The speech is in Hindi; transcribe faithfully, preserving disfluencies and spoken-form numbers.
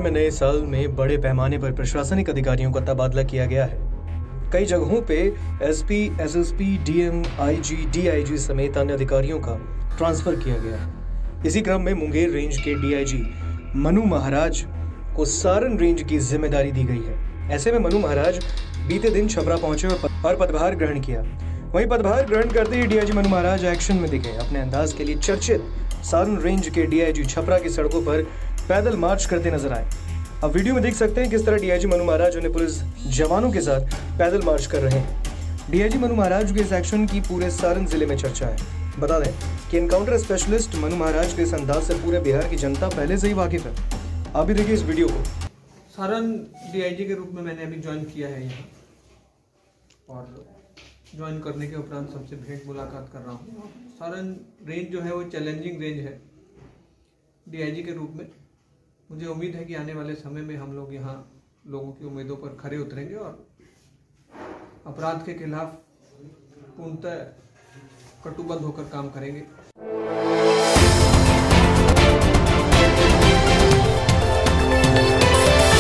में नए साल में बड़े पैमाने पर प्रशासनिक अधिकारियों का तबादला किया गया है। कई जगहों पे SP, SSP, DM, IG, DIG समेत अन्य अधिकारियों का ट्रांसफर किया गया है। इसी क्रम में मुंगेर रेंज के डीआईजी मनु महाराज को सारण रेंज की जिम्मेदारी दी गई है। ऐसे में मनु महाराज बीते दिन छपरा पहुंचे और पदभार ग्रहण किया। वहीं पदभार ग्रहण करते ही डीआईजी मनु महाराज एक्शन में दिखे। अपने अंदाज के लिए चर्चित सारण रेंज के डीआईजी छपरा की सड़कों पर पैदल मार्च करते नजर आए। अब वीडियो में देख सकते हैं किस तरह डीआईजी मनु महाराज उन्हें पुलिस जवानों के साथ पैदल मार्च कर रहे हैं। डीआईजी मनु महाराज के इस एक्शन की पूरे सारण जिले में चर्चा है। बता दें कि एनकाउंटर स्पेशलिस्ट मनु महाराज के इस अंदाज से पूरे बिहार की जनता पहले से ही वाकिफ है। आप भी देखिए इस वीडियो को। सारण डीआईजी के रूप में मैंने अभी ज्वाइन किया है यहाँ, और ज्वाइन करने के उपरांत सबसे भेंट मुलाकात कर रहा हूँ। सारण रेंज जो है वो चैलेंजिंग रेंज है डीआईजी के रूप में। मुझे उम्मीद है कि आने वाले समय में हम लोग यहाँ लोगों की उम्मीदों पर खरे उतरेंगे और अपराध के खिलाफ पूर्णतः कटिबद्ध होकर काम करेंगे।